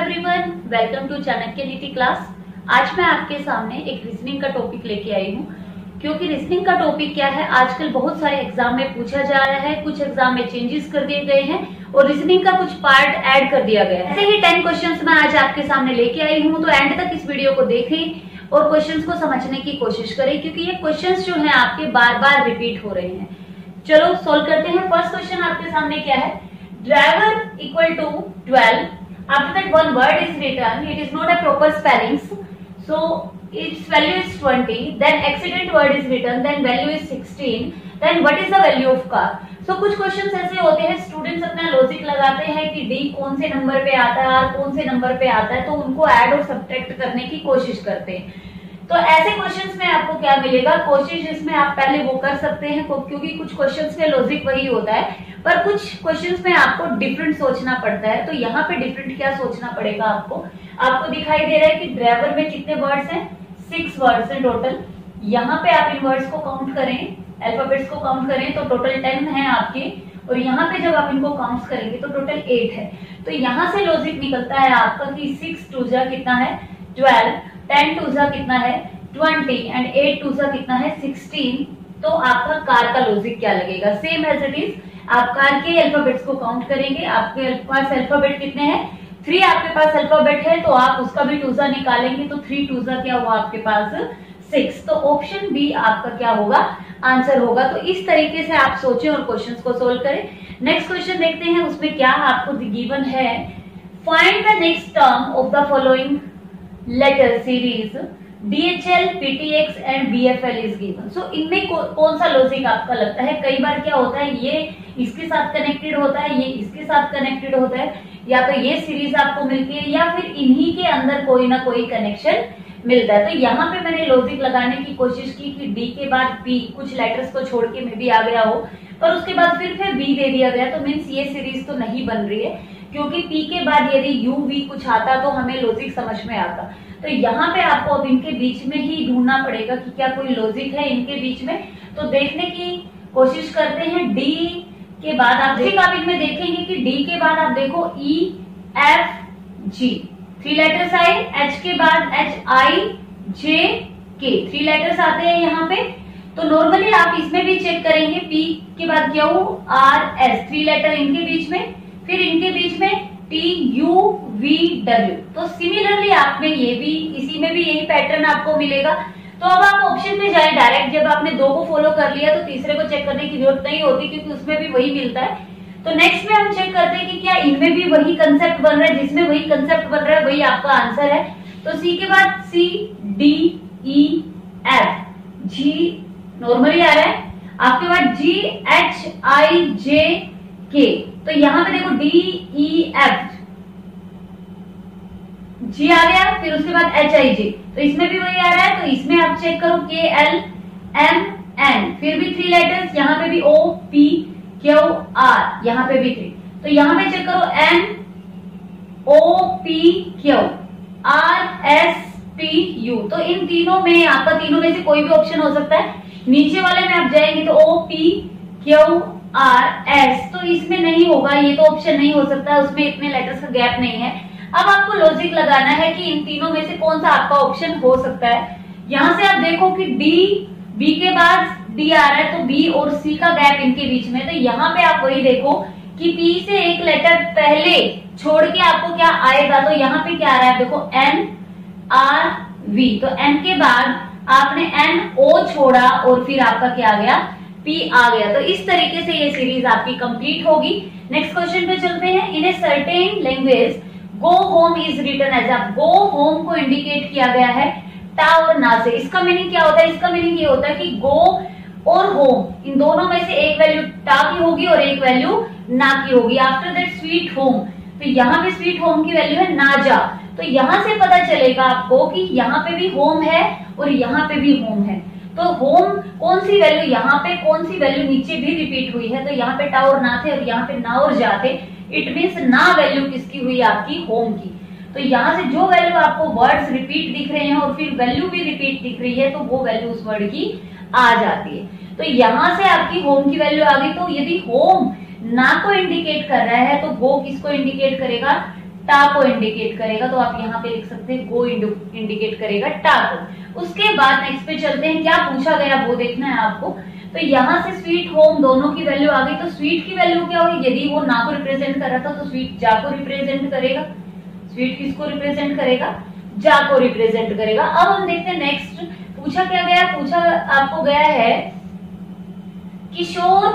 Everyone, welcome to Chanakya नीति class. आज मैं आपके सामने एक रीजनिंग का टॉपिक लेके आई हूँ, क्योंकि रीजनिंग का टॉपिक क्या है, आजकल बहुत सारे एग्जाम में पूछा जा रहा है। कुछ एग्जाम में चेंजेस कर दिए गए हैं और रीजनिंग का कुछ पार्ट ऐड कर दिया गया है। ऐसे ही 10 क्वेश्चंस मैं आज आपके सामने लेके आई हूँ, तो एंड तक इस वीडियो को देखें और क्वेश्चंस को समझने की कोशिश करें, क्योंकि ये क्वेश्चंस जो है आपके बार बार रिपीट हो रहे हैं। चलो सॉल्व करते हैं। फर्स्ट क्वेश्चन आपके सामने क्या है, driver equal to 12. After that one word is written, it is not a proper spellings, so its value is 20. Then accident word is written, then value is 16. Then what is the value of car? So कुछ questions ऐसे होते हैं, students अपना logic लगाते हैं कि D कौन से नंबर पे आता है, आर कौन से नंबर पे आता है, तो उनको ऐड और सब्ट्रैक्ट करने की कोशिश करते हैं। तो ऐसे क्वेश्चंस में आपको क्या मिलेगा, कोशिश इसमें आप पहले वो कर सकते हैं, क्योंकि कुछ क्वेश्चंस में लॉजिक वही होता है, पर कुछ क्वेश्चंस में आपको डिफरेंट सोचना पड़ता है। तो यहाँ पे डिफरेंट क्या सोचना पड़ेगा आपको दिखाई दे रहा है कि ड्राइवर में कितने वर्ड्स हैं, 6 वर्ड्स हैं टोटल। यहाँ पे आप इन वर्ड्स को काउंट करें, अल्फाबेट्स को काउंट करें तो टोटल 10 है आपके, और यहाँ पे जब आप इनको काउंट करेंगे तो टोटल 8 है। तो यहाँ से लॉजिक निकलता है आपका कि 6 2 जा कितना है 12, 10 2 जा कितना है 20 एंड 8 2 जा कितना है 16। तो आपका कार का लॉजिक क्या लगेगा, सेम एज इट इज। आप कार के अल्फाबेट्स को काउंट करेंगे, आपके पास अल्फाबेट कितने हैं 3, आपके पास अल्फाबेट है तो आप उसका भी 2 जा निकालेंगे, तो 3 2 जा क्या हुआ आपके पास 6। तो ऑप्शन बी आपका क्या होगा, आंसर होगा। तो इस तरीके से आप सोचें और क्वेश्चंस को सोल्व करें। नेक्स्ट क्वेश्चन देखते हैं, उसमें क्या आपको गिवन है, find the next term of the following letter series DHL, PTX and BFL is given. So इनमें कौन सा लॉजिक आपका लगता है। कई बार क्या होता है, ये इसके साथ कनेक्टेड होता है, ये इसके साथ कनेक्टेड होता है, या तो ये सीरीज आपको मिलती है या फिर इन्हीं के अंदर कोई ना कोई कनेक्शन मिलता है। तो यहाँ पे मैंने लॉजिक लगाने की कोशिश की कि डी के बाद पी, कुछ लेटर्स को छोड़ के मे भी आ गया हो, पर उसके बाद फिर बी दे दिया गया, तो मीन्स ये सीरीज तो नहीं बन रही है, क्योंकि पी के बाद यदि यू वी कुछ आता तो हमें लॉजिक समझ में आता। तो यहाँ पे आपको अब इनके बीच में ही ढूंढना पड़ेगा कि क्या कोई लॉजिक है इनके बीच में। तो देखने की कोशिश करते हैं। डी के बाद आप इनमें देखेंगे कि डी के बाद आप देखो E F G 3 लेटर्स आए, H के बाद H I J K 3 letters आते हैं यहाँ पे। तो नॉर्मली आप इसमें भी चेक करेंगे, P के बाद Q R S 3 लेटर इनके बीच में, फिर इनके बीच में T U V W। तो सिमिलरली आप में ये भी, इसी में भी यही पैटर्न आपको मिलेगा। तो अब आप ऑप्शन पे जाए डायरेक्ट, जब आपने 2 को फॉलो कर लिया तो तीसरे को चेक करने की जरूरत नहीं होती, क्योंकि उसमें भी वही मिलता है। तो नेक्स्ट में हम चेक करते हैं कि क्या इनमें भी वही कंसेप्ट बन रहा है, जिसमें वही कंसेप्ट बन रहा है वही आपका आंसर है। तो सी के बाद C D E F G normally आ रहा है, आपके बाद G H I J K। तो यहाँ पे देखो D E F G आ गया, फिर उसके बाद H I J, तो इसमें भी वही आ रहा है। तो इसमें आप चेक करो K L M N, फिर भी 3 लेटर्स, यहाँ पे भी O P Q R, यहाँ पे भी 3। तो यहाँ पे चेक करो N O P Q R S T U। तो इन तीनों में आपका, तीनों में से कोई भी ऑप्शन हो सकता है। नीचे वाले में आप जाएंगे तो O P Q R S, तो इसमें नहीं होगा, ये तो ऑप्शन नहीं हो सकता, उसमें इतने लेटर्स का गैप नहीं है। अब आपको लॉजिक लगाना है कि इन तीनों में से कौन सा आपका ऑप्शन हो सकता है। यहाँ से आप देखो कि डी, बी के बाद डी आ रहा है, तो बी और सी का गैप इनके बीच में। तो यहाँ पे आप वही देखो कि पी से एक लेटर पहले छोड़ के आपको क्या आएगा, तो यहाँ पे क्या आ रहा है, देखो एन आर वी। तो एन के बाद आपने एन ओ छोड़ा और फिर आपका क्या आ गया, पी आ गया। तो इस तरीके से ये सीरीज आपकी कंप्लीट होगी। नेक्स्ट क्वेश्चन पे चलते हैं। In a certain language go home is written as, go home को इंडिकेट किया गया है टा और ना से। इसका मीनिंग क्या होता है, इसका मीनिंग ये होता है कि गो और होम, इन दोनों में से एक वैल्यू टा की होगी और एक वैल्यू ना की होगी। आफ्टर दैट स्वीट होम, तो यहाँ पे स्वीट होम की वैल्यू है ना जा। तो यहाँ से पता चलेगा आपको कि यहाँ पे भी होम है और यहाँ पे भी होम है। तो होम कौन सी वैल्यू यहाँ पे, कौन सी वैल्यू नीचे भी रिपीट हुई है, तो यहाँ पे टा और ना थे और यहाँ पे ना और जा थे। इट मीन्स ना वैल्यू किसकी हुई, आपकी होम की। तो यहाँ से जो वैल्यू आपको वर्ड्स रिपीट दिख रहे हैं और फिर वैल्यू भी रिपीट दिख रही है, तो वो वैल्यू उस वर्ड की आ जाती है। तो यहाँ से आपकी होम की वैल्यू आ गई। तो यदि होम ना को इंडिकेट कर रहा है तो वो किसको इंडिकेट करेगा, टा को इंडिकेट करेगा, तो आप यहाँ पे लिख सकते हैं गो इंडिकेट करेगा टा को। उसके बाद नेक्स्ट पे चलते हैं, क्या पूछा गया वो देखना है आपको। तो यहाँ से स्वीट होम दोनों की वैल्यू आ गई, तो स्वीट की वैल्यू क्या होगी, यदि वो ना को रिप्रेजेंट कर रहा था तो स्वीट जा को रिप्रेजेंट करेगा, स्वीट किसको रिप्रेजेंट करेगा, जा को रिप्रेजेंट करेगा। अब हम देखते हैं नेक्स्ट पूछा क्या गया, पूछा आपको गया है Kishore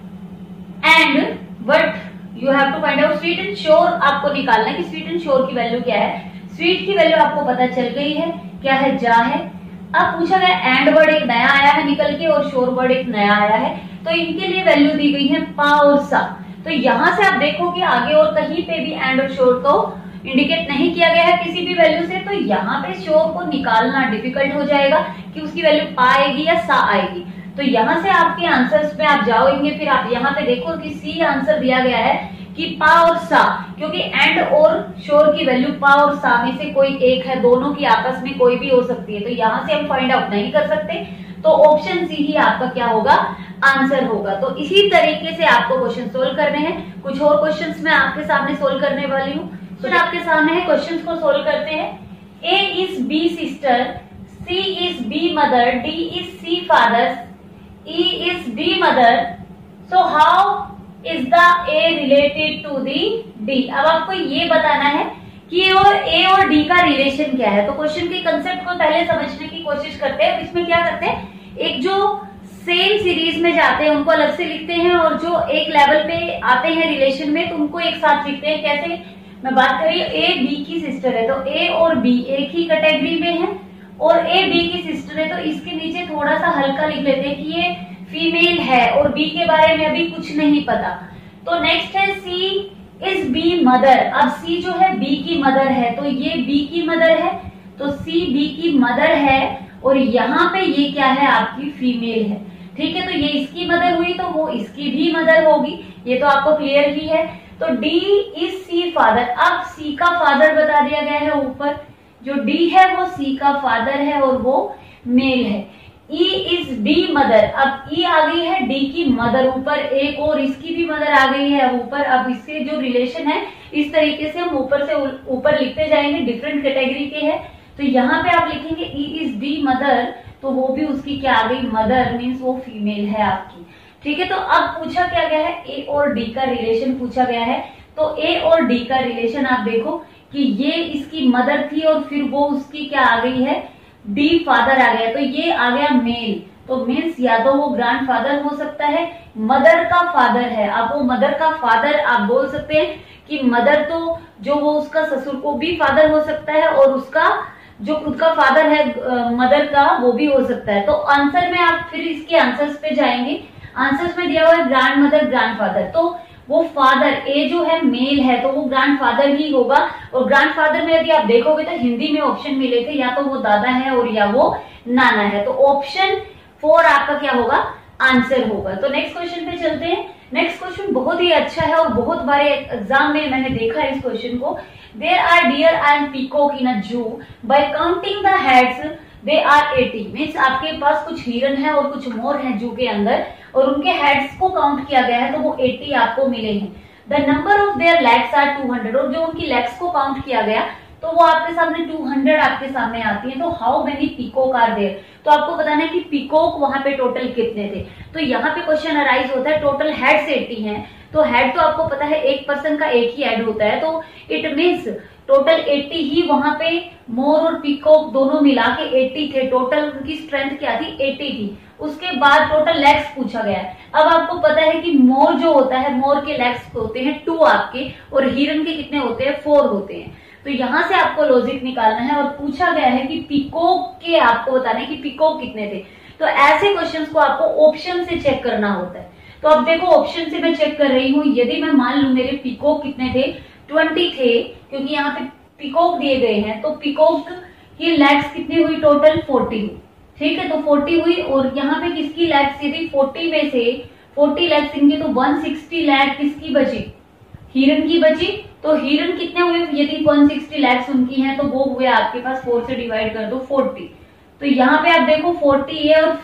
and what you have to find out sweet and sure, आपको निकालना है कि स्वीट एंड श्योर की वैल्यू क्या है। स्वीट की वैल्यू आपको पता चल गई है, क्या है, जा है। अब पूछा गया एंड वर्ड एक नया आया है निकल के और श्योर वर्ड एक नया आया है, तो इनके लिए वैल्यू दी गई है पा और सा। तो यहां से आप देखो कि आगे और कहीं पे भी एंड और श्योर को इंडिकेट नहीं किया गया है किसी भी वैल्यू से, तो यहाँ पे श्योर को निकालना डिफिकल्ट हो जाएगा कि उसकी वैल्यू पा आएगी या सा आएगी। तो यहाँ से आपके आंसर्स में आप जाओगे, फिर आप यहाँ पे देखो कि सी आंसर दिया गया है कि पा और सा, क्योंकि एंड और श्योर की वैल्यू पा और सा में से कोई एक है, दोनों की आपस में कोई भी हो सकती है, तो यहाँ से हम फाइंड आउट नहीं कर सकते, तो ऑप्शन सी ही आपका क्या होगा, आंसर होगा। तो इसी तरीके से आपको क्वेश्चन सोल्व करने हैं। कुछ और क्वेश्चंस मैं आपके सामने सोल्व करने वाली हूँ, तो आपके सामने है, क्वेश्चंस को सोल्व करते हैं। A is B sister, C is B mother, D is C father, E is D mother, so how is the A related to the D. अब आपको ये बताना है कि ए और डी का रिलेशन क्या है। तो क्वेश्चन के कंसेप्ट को पहले समझने की कोशिश करते हैं। इसमें क्या करते हैं, एक जो सेम सीरीज में जाते हैं उनको अलग से लिखते हैं, और जो एक लेवल पे आते हैं रिलेशन में तो उनको एक साथ लिखते हैं। कैसे, मैं बात करी ए बी की सिस्टर है, तो ए और बी एक ही कैटेगरी में है, और ए बी की सिस्टर है, तो इसके नीचे थोड़ा सा हल्का लिख लेते हैं कि ये फीमेल है और बी के बारे में अभी कुछ नहीं पता। तो नेक्स्ट है सी इज बी मदर। अब सी जो है बी की मदर है, तो ये बी की मदर है, तो सी बी की मदर है, और यहाँ पे ये क्या है, आपकी फीमेल है। ठीक है, तो ये इसकी मदर हुई तो वो इसकी भी मदर होगी, ये तो आपको क्लियर ही है। तो डी इज सी फादर। अब सी का फादर बता दिया गया है ऊपर, जो डी है वो सी का फादर है और वो मेल है। E is D mother. अब ई आ गई है डी की मदर ऊपर, एक और इसकी भी मदर आ गई है ऊपर। अब इससे जो रिलेशन है इस तरीके से हम ऊपर से ऊपर लिखते जाएंगे, डिफरेंट कैटेगरी के हैं। तो यहाँ पे आप लिखेंगे ई इज डी मदर, तो वो भी उसकी क्या आ गई, मदर, मीन्स वो फीमेल है आपकी। ठीक है, तो अब पूछा क्या गया है, ए और डी का रिलेशन पूछा गया है। तो ए और डी का रिलेशन आप देखो कि ये इसकी मदर थी और फिर वो उसकी क्या आ गई है, डी फादर आ गया, तो ये आ गया मेल। तो मीन्स या तो वो ग्रैंड फादर हो सकता है, मदर का फादर है। अब वो मदर का फादर आप बोल सकते हैं कि मदर तो जो वो उसका ससुर को भी फादर हो सकता है, और उसका जो खुद का फादर है मदर का वो भी हो सकता है। तो आंसर में आप फिर इसके आंसर्स पे जाएंगे। आंसर्स में दिया हुआ है ग्रैंड मदर ग्रैंड फादर, तो वो फादर ए जो है मेल है तो वो ग्रैंड फादर ही होगा। और ग्रैंड फादर में यदि आप देखोगे तो हिंदी में ऑप्शन मिले थे, या तो वो दादा है और या वो नाना है। तो ऑप्शन 4 आपका क्या होगा, आंसर होगा। तो नेक्स्ट क्वेश्चन पे चलते हैं। नेक्स्ट क्वेश्चन बहुत ही अच्छा है और बहुत बारे एग्जाम में मैंने देखा है इस क्वेश्चन को। There are deer and peacock in a zoo, by counting the heads they are 80। मीन्स आपके पास कुछ हिरन है और कुछ मोर है जू के अंदर, और उनके हेड्स को काउंट किया गया है तो वो 80 आपको मिले हैं। The number of their legs are 200, और जो उनकी लेग्स को काउंट किया गया तो वो आपके सामने 200 आपके सामने आती है। तो how many peacock are there, तो आपको बताना है कि पीकॉक वहां पे टोटल कितने थे। तो यहाँ पे क्वेश्चन अराइज होता है, टोटल हेड्स 80 हैं, तो हेड तो आपको पता है एक पर्सन का एक ही हेड होता है, तो इट मीन्स टोटल 80 ही वहां पे मोर और पीकॉक दोनों मिला के 80 थे। टोटल उनकी स्ट्रेंथ क्या थी, 80 थी। उसके बाद टोटल लेग्स पूछा गया है। अब आपको पता है कि मोर जो होता है, मोर के लेग्स होते हैं 2 आपके, और हिरन के कितने होते हैं, 4 होते हैं। तो यहां से आपको लॉजिक निकालना है, और पूछा गया है कि पीकॉक के आपको बताना है कि पीकॉक कितने थे। तो ऐसे क्वेश्चंस को आपको ऑप्शन से चेक करना होता है। तो अब देखो ऑप्शन से मैं चेक कर रही हूँ, यदि मैं मान लू मेरे पीकॉक कितने थे, 20 थे, क्योंकि यहाँ पे पीकॉक दिए गए हैं, तो पीकॉक की लेग्स कितनी हुई, टोटल 40 हुई। ठीक है, तो 40 हुई, और यहाँ पे किसकी लेग्स, यदि 40 में से 40 लेग्स इनकी, तो 160 लेग किसकी बची, हिरन की बची। तो हिरन कितने हुए, यदि 160 लेग्स उनकी हैं तो वो हुए आपके पास 4 से डिवाइड कर दो 40। तो यहाँ पे आप देखो 40 है और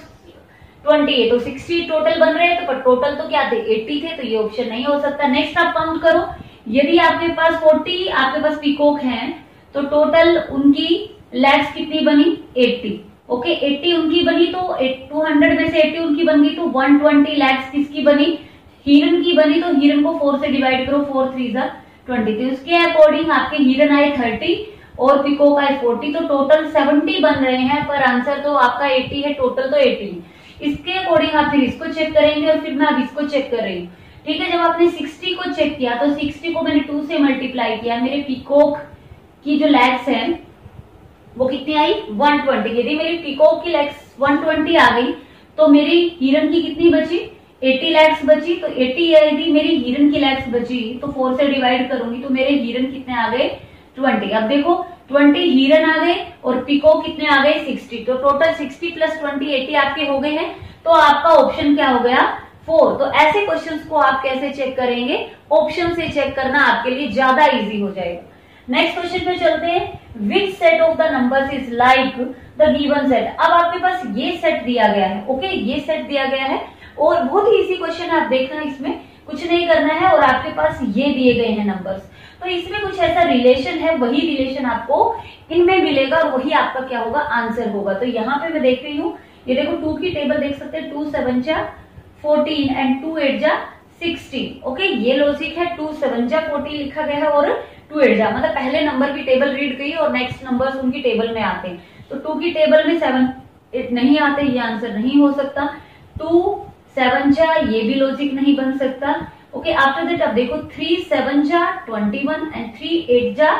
20 है, तो 60 टोटल बन रहे हैं, तो पर टोटल तो क्या थे, 80 थे, तो ये ऑप्शन नहीं हो सकता। नेक्स्ट आप काउंट करो, यदि आपके पास 40 आपके पास पीकॉक हैं तो टोटल उनकी लेग्स कितनी बनी 80। ओके 80 उनकी बनी तो 200 में से 80 उनकी बन गई तो 120 लेग्स किसकी बनी हिरन की बनी। तो हिरन को 4 से डिवाइड करो 4 3 जा 20। तो उसके अकॉर्डिंग आपके हिरन आए 30 और पीकॉक आए 40 तो टोटल 70 बन रहे हैं पर आंसर तो आपका 80 है, टोटल तो 80 है। इसके अकॉर्डिंग आप फिर इसको चेक करेंगे और फिर मैं अब इसको चेक कर रही हूँ। ठीक है, जब आपने 60 को चेक किया तो 60 को मैंने 2 से मल्टीप्लाई किया, मेरे पीकॉक की जो लेग्स हैं वो कितनी आई 120। यदि मेरी पीकॉक की लेग्स 120 आ गई तो मेरी हिरन की कितनी बची 80 लेग्स बची। तो 80 यदि मेरी हिरन की लेग्स बची तो 4 से डिवाइड करूंगी तो मेरे हिरन कितने आ गए 20। अब देखो 20 हिरन आ गए और पीकॉक कितने आ गए 60। तो टोटल 60 प्लस 20 80 आपके हो गए हैं। तो आपका ऑप्शन क्या हो गया 4। तो ऐसे क्वेश्चंस को आप कैसे चेक करेंगे, ऑप्शन से चेक करना आपके लिए ज्यादा इजी हो जाएगा। नेक्स्ट क्वेश्चन पे चलते हैं। Which set of the numbers is like the given set. अब आपके पास ये सेट दिया गया है। ओके ये सेट दिया गया है और बहुत ही इजी क्वेश्चन है। आप देखना इसमें कुछ नहीं करना है और आपके पास ये दिए गए हैं नंबर्स। तो इसमें कुछ ऐसा रिलेशन है, वही रिलेशन आपको इनमें मिलेगा और वही आपका क्या होगा आंसर होगा। तो यहाँ पे मैं देख रही हूँ, ये देखो 2 की टेबल देख सकते हैं 2 7 जा 14 एंड 2 8 जा 16। ओके ये लॉजिक है, 2 7 जा 40 लिखा गया है और 2 8 जा मतलब पहले नंबर की टेबल रीड गई और नेक्स्ट नंबर्स उनकी टेबल में आते हैं। तो 2 की टेबल में 7 8 नहीं आते, ये आंसर नहीं हो सकता। 2 7 जा ये भी लॉजिक नहीं बन सकता। ओके आफ्टर दैट अब देखो 3 7 जा 21 एंड 3 8 जा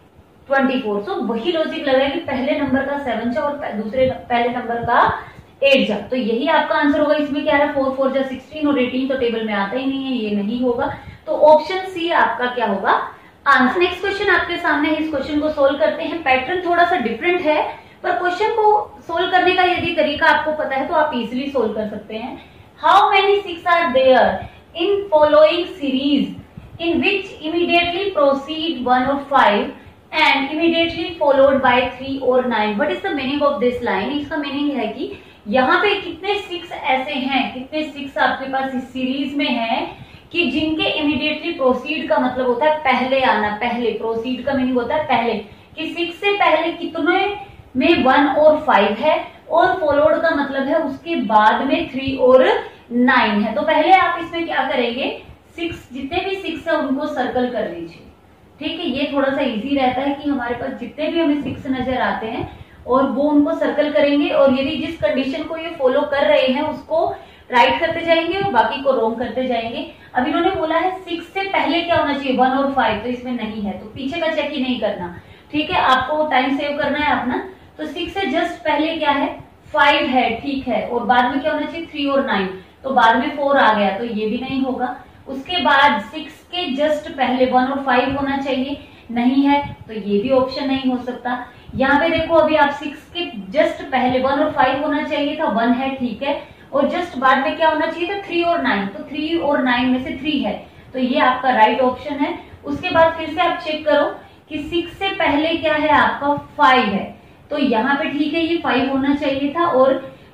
24। सो वही लॉजिक लग रहा है कि पहले नंबर का 7 जा और दूसरे पहले नंबर का 8 जा। तो यही आपका आंसर होगा। इसमें क्या है 4 4 जा 16 और 18 तो टेबल में आता ही नहीं है, ये नहीं होगा। तो ऑप्शन सी आपका क्या होगा आंसर। नेक्स्ट क्वेश्चन आपके सामने है, इस क्वेश्चन को सोल्व करते हैं। पैटर्न थोड़ा सा डिफरेंट है पर क्वेश्चन को सोल्व करने का यदि तरीका आपको पता है तो आप इजिली सोल्व कर सकते हैं। How many 6 are there in following series in which immediately proceed 1 or 5 and immediately followed by 3 or 9। What is the meaning of this line? इसका मीनिंग है कि यहाँ पे कितने 6 ऐसे हैं, कितने 6 आपके पास इस सीरीज में हैं कि जिनके इमीडिएटली प्रोसीड का मतलब होता है पहले आना। पहले प्रोसीड का मीनिंग होता है पहले, कि 6 से पहले कितने में 1 और 5 है और फॉलोड का मतलब है उसके बाद में 3 और 9 है। तो पहले आप इसमें क्या करेंगे 6 जितने भी 6 है उनको सर्कल कर लीजिए। ठीक है ये थोड़ा सा इजी रहता है कि हमारे पास जितने भी हमें 6 नजर आते हैं और वो उनको सर्कल करेंगे और यदि जिस कंडीशन को ये फॉलो कर रहे हैं उसको राइट करते जाएंगे और बाकी को रॉन्ग करते जाएंगे। अब इन्होंने बोला है 6 से पहले क्या होना चाहिए 1 और 5, तो इसमें नहीं है तो पीछे का चेक ही नहीं करना। ठीक है आपको टाइम सेव करना है अपना। तो 6 से जस्ट पहले क्या है 5 है, ठीक है, और बाद में क्या होना चाहिए 3 और 9, तो बाद में 4 आ गया तो ये भी नहीं होगा। उसके बाद 6 के जस्ट पहले 1 और 5 होना चाहिए, नहीं है तो ये भी ऑप्शन नहीं हो सकता। यहाँ पे देखो अभी आप 6 के जस्ट पहले 1 और 5 होना चाहिए था, 1 है ठीक है, और जस्ट बाद में क्या होना चाहिए था 3 और 9, तो 3 और 9 में से 3 है तो ये आपका राइट ऑप्शन है। उसके बाद फिर से आप चेक करो कि 6 से पहले क्या है आपका 5 है, तो यहाँ पे ठीक है ये 5 होना चाहिए था, और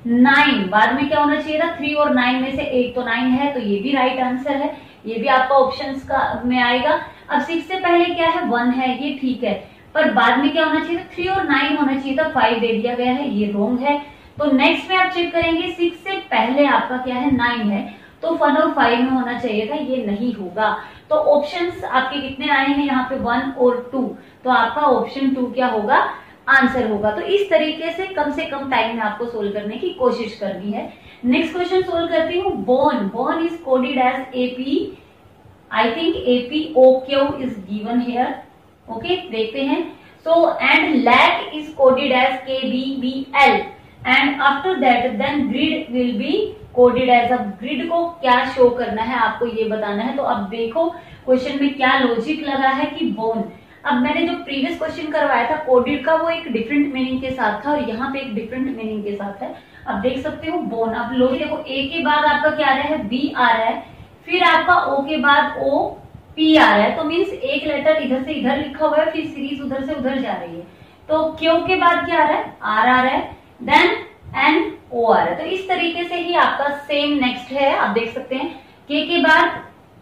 9 बाद में क्या होना चाहिए था 3 और 9 में से 1 तो 9 है, तो ये भी राइट आंसर है, ये भी आपका ऑप्शंस का में आएगा। अब 6 से पहले क्या है 1 है, ये ठीक है, पर बाद में क्या होना चाहिए था 3 और 9 होना चाहिए था, 5 दे दिया गया है, ये रॉन्ग है। तो नेक्स्ट में आप चेक करेंगे 6 से पहले आपका क्या है 9 है, तो 1 और 5 में होना चाहिए था, ये नहीं होगा। तो ऑप्शंस आपके कितने आए हैं यहाँ पे 1 और 2, तो आपका ऑप्शन 2 क्या होगा आंसर होगा। तो इस तरीके से कम टाइम में आपको सोल्व करने की कोशिश करनी है। नेक्स्ट क्वेश्चन सोल्व करती हूँ। Bone is coded as AP, I think APOQ is given here. Okay देखते हैं। So and lack is coded as KBBL and after that then grid will be coded as. अब grid को क्या show करना है आपको ये बताना है। तो अब देखो क्वेश्चन में क्या लॉजिक लगा है कि बोन, अब मैंने जो प्रीवियस क्वेश्चन करवाया था कोडेड का वो एक डिफरेंट मीनिंग के साथ था और यहाँ पे एक डिफरेंट मीनिंग के साथ है। अब देख सकते हो बोन, अब लोग देखो A के बाद आपका क्या आ रहा है B आ रहा है, फिर आपका O के बाद OP आ रहा है, तो मीन्स एक लेटर इधर से इधर लिखा हुआ है, फिर सीरीज उधर से उधर जा रही है। तो Q के बाद क्या आ रहा है R आ रहा है, देन NO आ रहा है। तो इस तरीके से ही आपका सेम नेक्स्ट है, आप देख सकते हैं K के बाद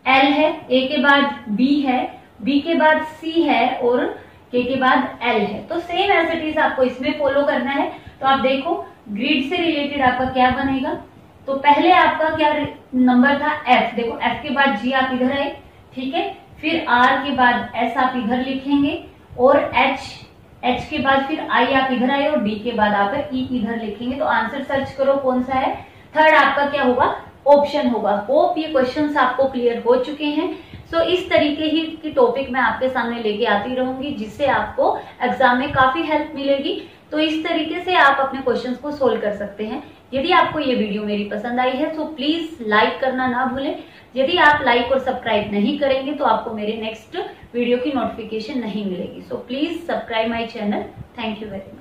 एल है, ए के बाद बी है, बी के बाद सी है और के बाद एल है। तो सेम एज इट इज आपको इसमें फॉलो करना है। तो आप देखो ग्रिड से रिलेटेड आपका क्या बनेगा। तो पहले आपका क्या नंबर था, एफ। देखो एफ के बाद जी आप इधर आए, ठीक है, फिर आर के बाद एस आप इधर लिखेंगे और एच के बाद फिर आई आप इधर आए और डी के बाद आप ई इधर लिखेंगे। तो आंसर सर्च करो कौन सा है, थर्ड आपका क्या होगा, ऑप्शन होगा। होप ये क्वेश्चंस आपको क्लियर हो चुके हैं। सो इस तरीके ही की टॉपिक मैं आपके सामने लेके आती रहूंगी, जिससे आपको एग्जाम में काफी हेल्प मिलेगी। तो इस तरीके से आप अपने क्वेश्चंस को सोल्व कर सकते हैं। यदि आपको ये वीडियो मेरी पसंद आई है तो प्लीज लाइक करना ना भूलें। यदि आप लाइक और सब्सक्राइब नहीं करेंगे तो आपको मेरे नेक्स्ट वीडियो की नोटिफिकेशन नहीं मिलेगी। So please subscribe my channel. Thank you very much.